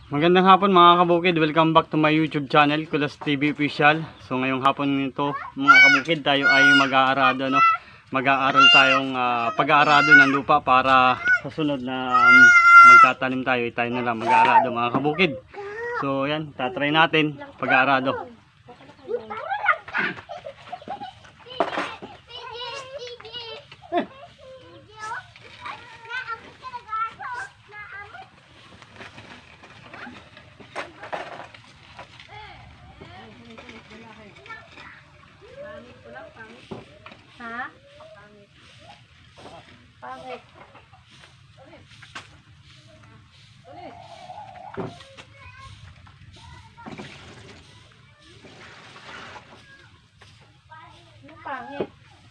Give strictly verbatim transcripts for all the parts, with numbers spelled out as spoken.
Magandang hapon mga kabukid, welcome back to my YouTube channel, Kulas T V Official. So ngayong hapon nito mga kabukid, tayo ay mag-aarado no? Mag-aaral tayong uh, pag-aarado ng lupa para sa sunod na um, magtatanim tayo, tayo na lang mag-aarado mga kabukid. So yan, tatry natin pag-aarado. Ha? Pangit. Ano pangit?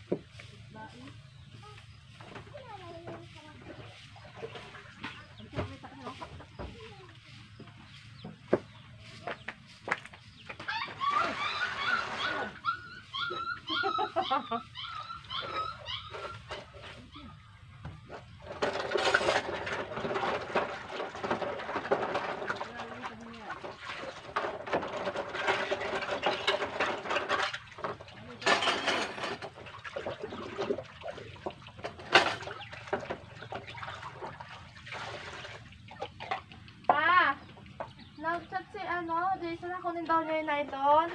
Pa! Nag-chat si ano, Jason, ako kunin daw niya yung nylon.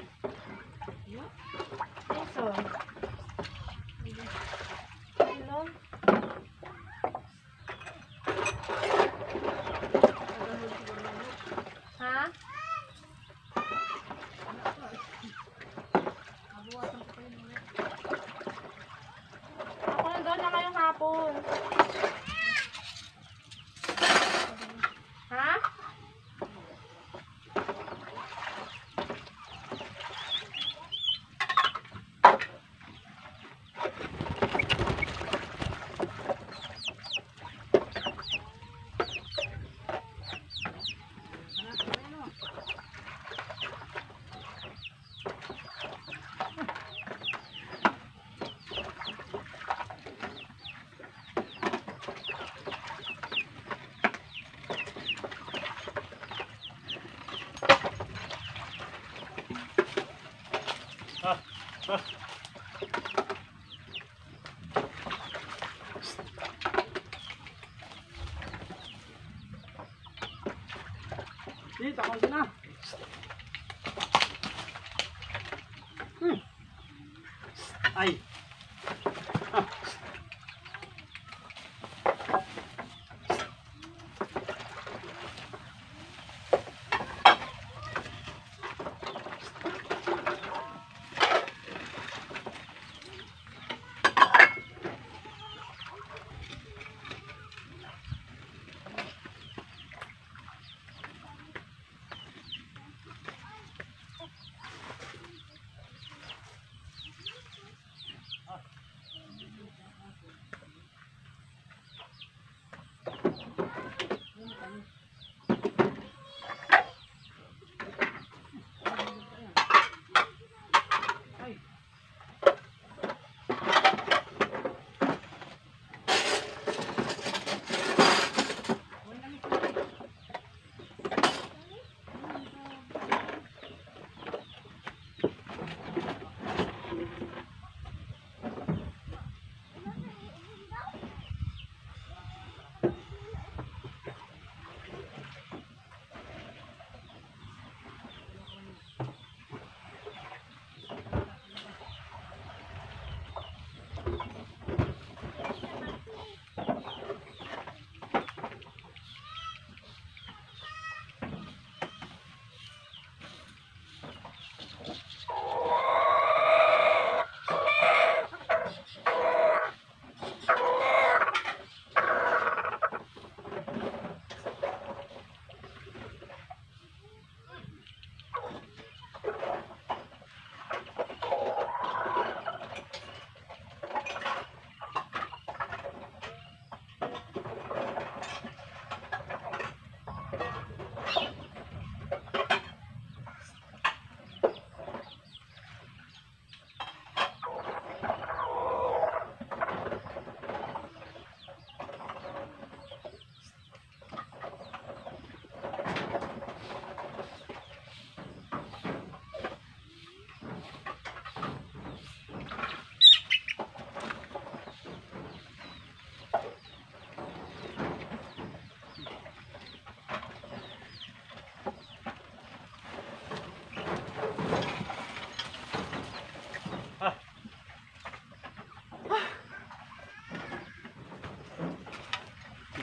Jason. Nylon. Ha? Ako na doon na ngayong hapon. Ha? Ah, ah. Dito ako na. Hmm. Ay. Ah.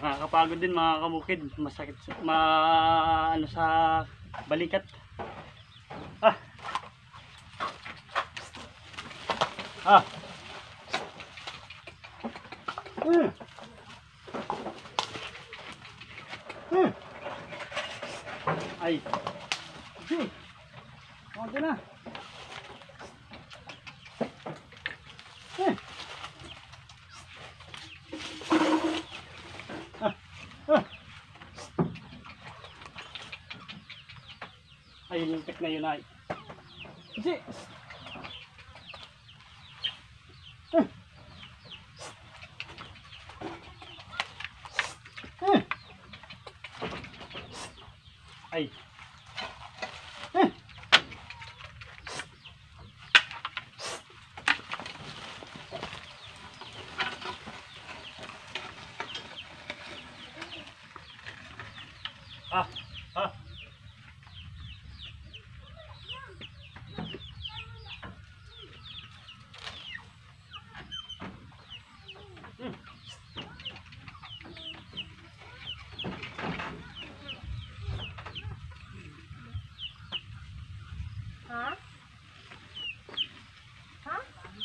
Nakakapagod din mga kabukid. Masakit sa, ma, ano sa balikat. Ah. Ah. Hmm. Hmm. Ay. Okay. Okay na. Eh. Ah. Ah. Ay, lintik na yun ay. Kasi. Eh. Eh. Ay. Eh. Ah, ah. Hmm. Ha? Ha?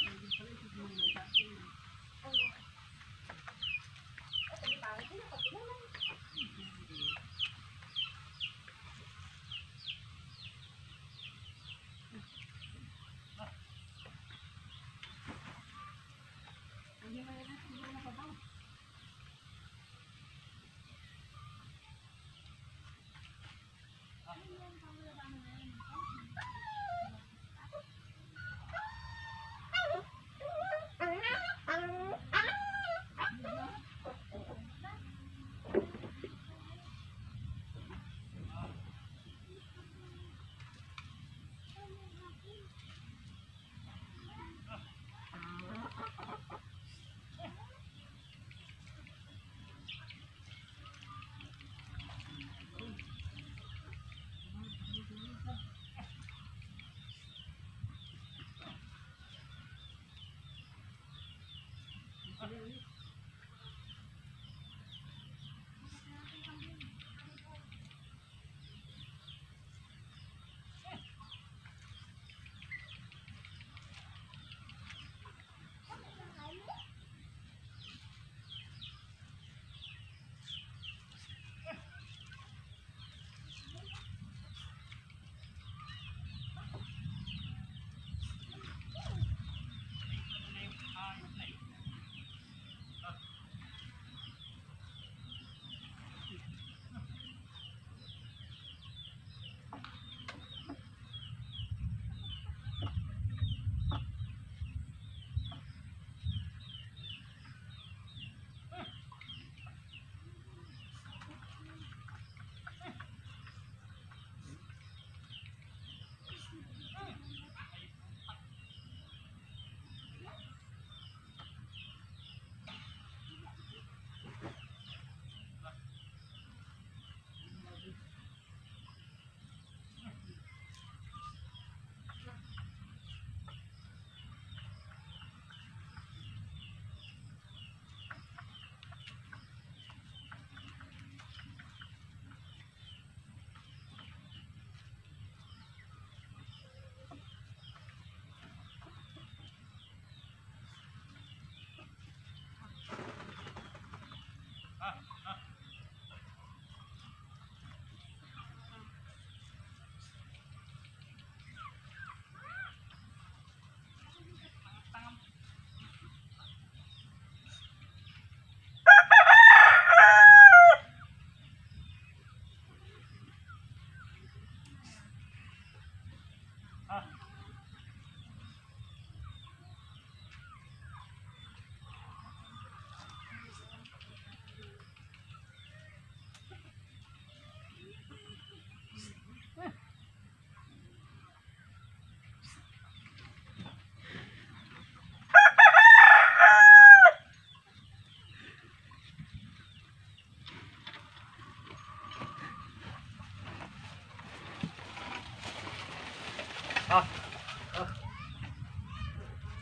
Ah.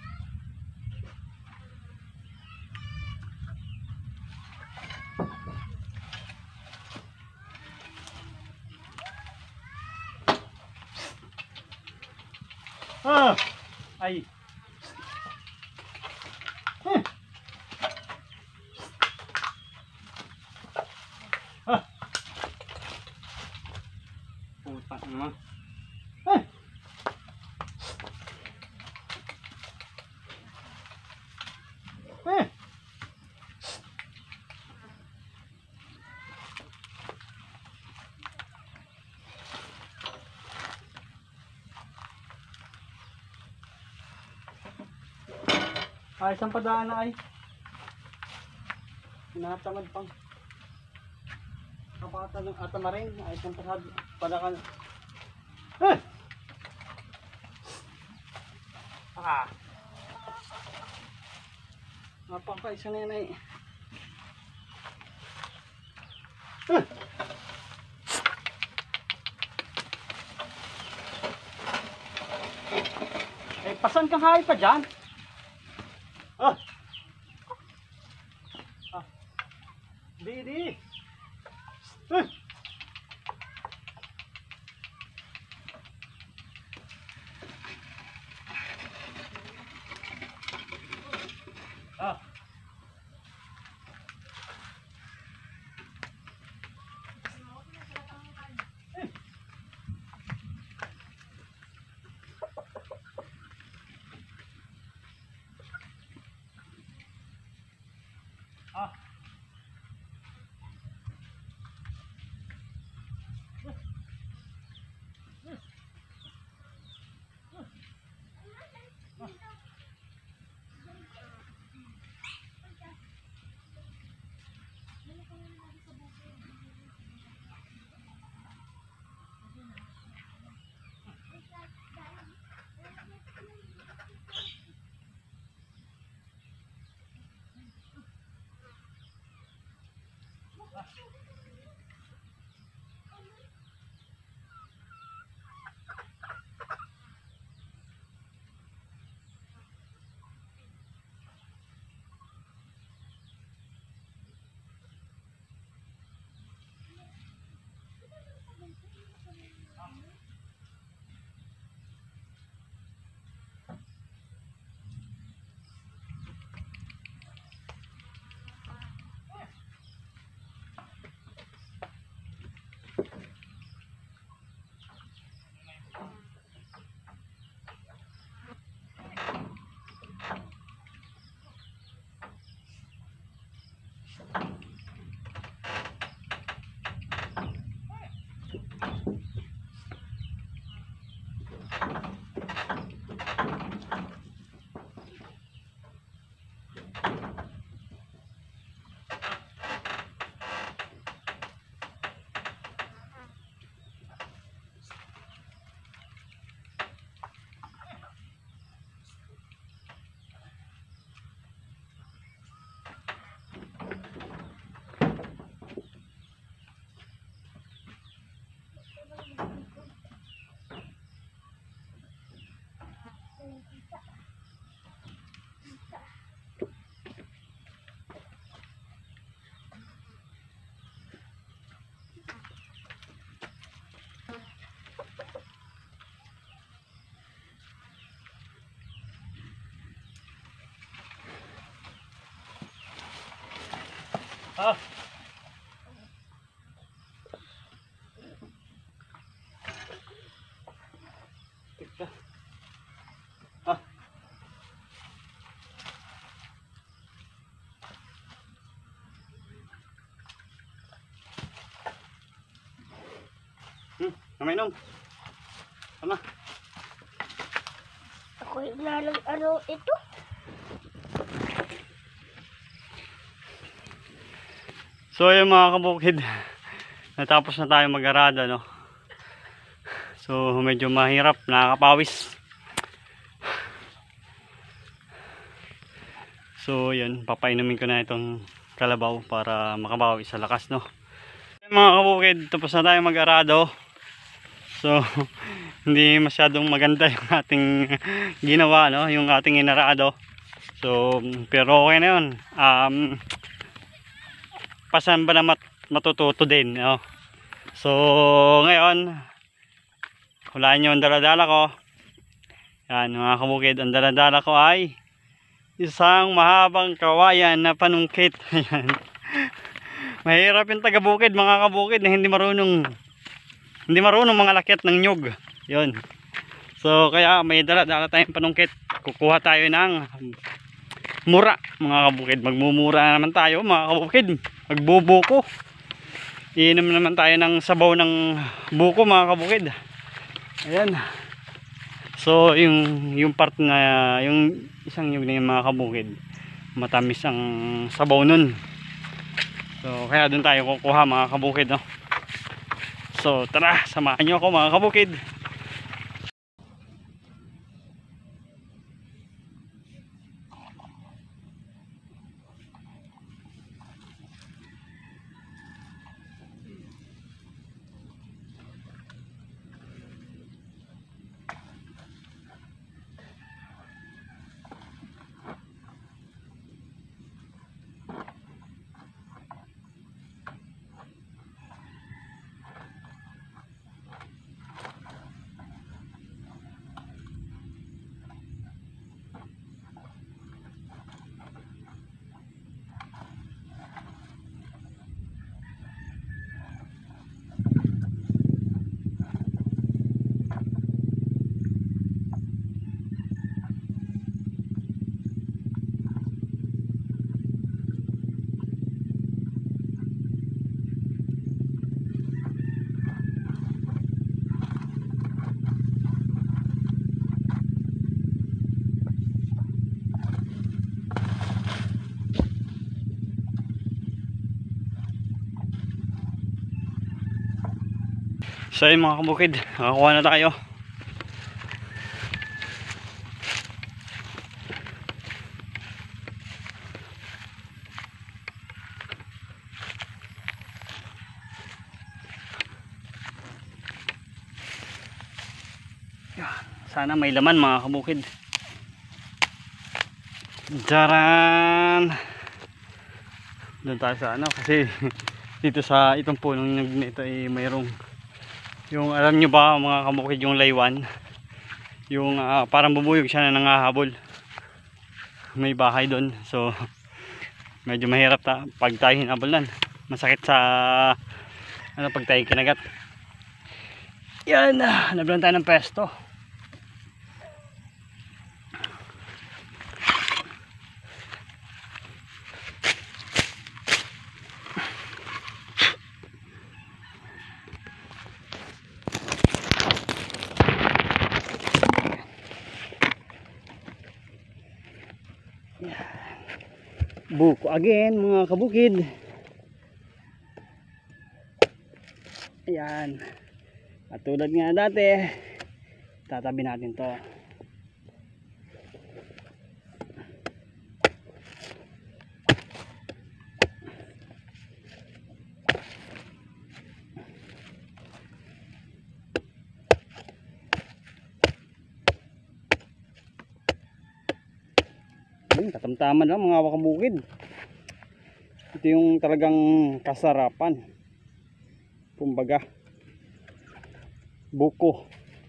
Ah. Ah! Ay! Hmm. Ah! Putang ina. Ah! Ah! Ay, isang padaan na ay. Hinatamad pang. Kapatan ng atamarin. Ay, isang pasad. Padakan. Eh! Ah! Napaka isa na yan ay. Eh! Eh, pasan kang hay pa dyan? Ah! Ah! Di, di! Eh! Ah! Ah! Ah! Tika. Ah! Hmm, namainom. Tama. Ako ilalang ano ito? So yung mga kabukid, natapos na tayo mag-arada, no? So medyo mahirap, nakakapawis. So yun, papainumin ko na itong kalabaw para makabawi sa lakas, no? Mga kabukid, tapos na tayo mag-arado. So hindi masyadong maganda yung ating ginawa, no? Yung ating inarado. So pero okay na yun. Um, pasan ba na mat matututo din, no? So ngayon hulaan nyo ang daladala ko, Yan mga kabukid, ang daladala ko ay isang mahabang kawayan na panungkit. Ayan. Mahirap yung taga-bukid mga kabukid na hindi marunong hindi marunong mga lakyat ng nyug. Yun. So kaya may dala-dala tayong panungkit. Kukuha tayo ng mura mga kabukid. Magmumura naman tayo mga kabukid. Magbubuko. Iinom naman tayo ng sabaw ng buko mga kabukid. Ayan. So yung yung part na yung isang nyug na yung mga kabukid, matamis ang sabaw nun. So kaya dun tayo kukuha mga kabukid, no? So tara, samahan nyo ako mga kabukid. So yun mga kabukid, nakakuha na tayo. Sana may laman mga kabukid. Jaran. Doon tayo sa ano kasi dito sa itong punong nyug nito ay mayroong yung, alam nyo ba mga kabukid, yung laywan, yung uh, parang bubuyog siya na nangahabol. May bahay doon, so medyo mahirap ta pag tayo hinabolan. Masakit sa ano pag tayo kinagat. Yan, uh, nablan tayo ng pesto. Buko again mga kabukid. Ayan, at tulad nga dati, tatabi natin to. Katamtaman lang mga kabukid. Ito yung talagang kasarapan, kumbaga buko.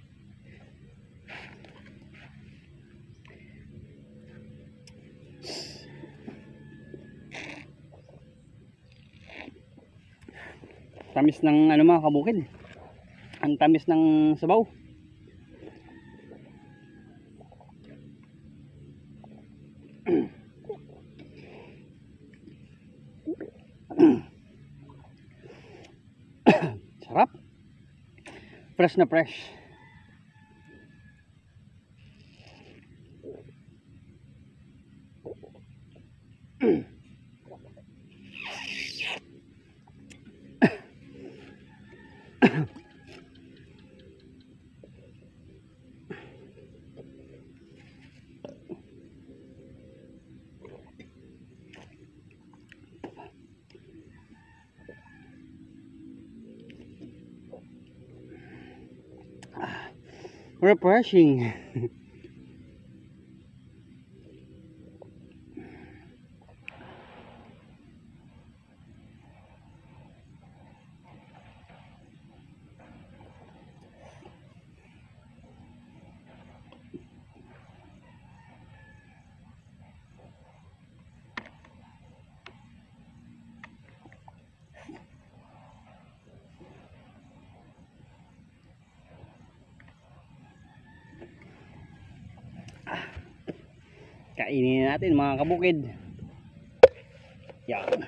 Tamis ng ano mga kabukid, ang tamis ng sabaw. Sarap, fresh na fresh. Refreshing. Kainin natin mga kabukid. Yan.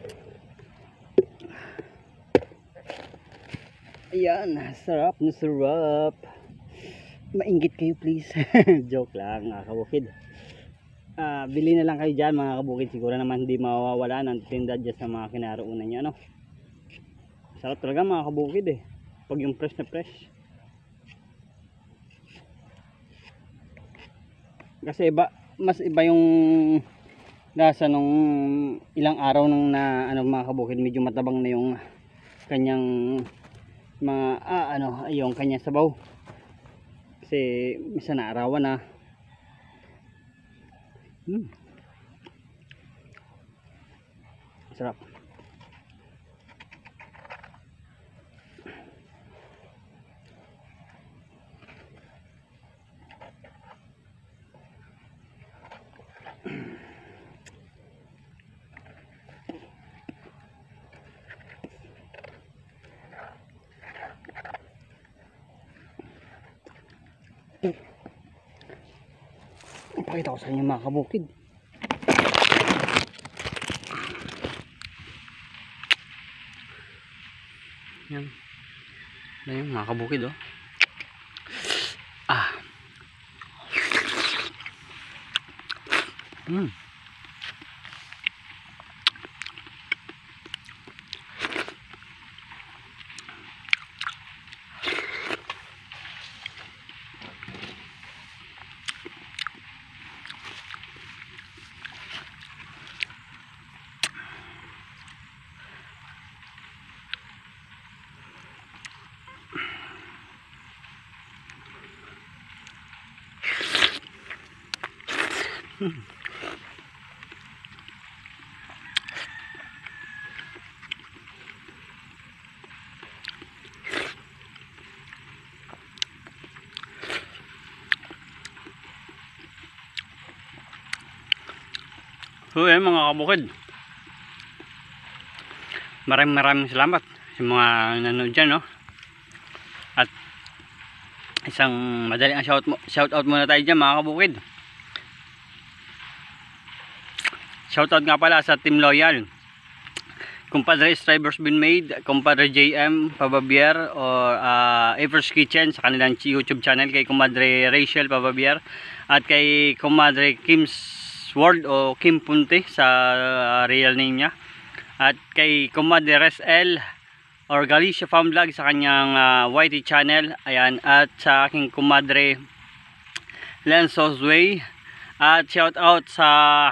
Ayan, sarap na sarap. Mainggit kayo please. Joke lang mga kabukid. Uh, bili na lang kayo dyan mga kabukid. Siguro naman hindi mawawala ng tinda dyan sa mga kinaroonan nyo, no? Sarap talaga mga kabukid eh. Pag yung fresh na fresh. Kasi iba, mas iba yung lasa nung ilang araw nung na ano mga kabukid. Medyo matabang na yung kanyang mga ah, ano, yung kanyang sabaw. Kasi misa na arawan na. Hmm. Sarap. Pakita ko sa inyo mga kabukid. Yan. Yan mga kabukid oh. Ah. Hmm. Hmm. So yan mga kabukid, maraming maraming salamat sa mga nanonood dyan, no? At isang madaling shout, shout out muna tayo dyan mga kabukid. Shout out nga pala sa Team Loyal, Compadre Strivers Been Made, Compadre J M Pababier or uh, Ever's Kitchen sa kanilang YouTube channel, kay Compadre Rachel Pababier at kay Compadre Kim's World o Kim Punte sa uh, real name niya, at kay Compadre Res L or Galicia Farm Vlog sa kanyang uh, Y T channel. Ayan, at sa aking Compadre Lensos Way, at shout out sa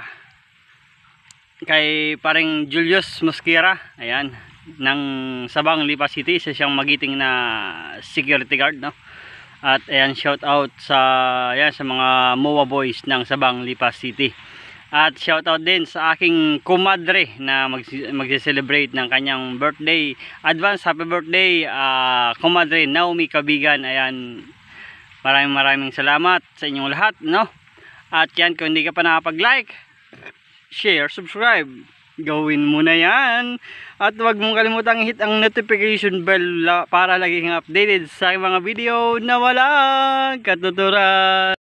kay paring Julius Mosquera, ayan, ng Sabang Lipa City. Isa siyang magiting na security guard, no? At ayan, shout out sa ayan, sa mga M O A boys ng Sabang Lipa City. At shout out din sa aking kumadre na mag-celebrate ng kanyang birthday. Advance happy birthday, uh, kumadre Naomi Kabigan. Ayan, maraming maraming salamat sa inyong lahat, no? At yan, kung hindi ka pa nakapag-like, share, subscribe, gawin mo na yan. At huwag mong kalimutang hit ang notification bell para laging updated sa mga video na walang katuturan.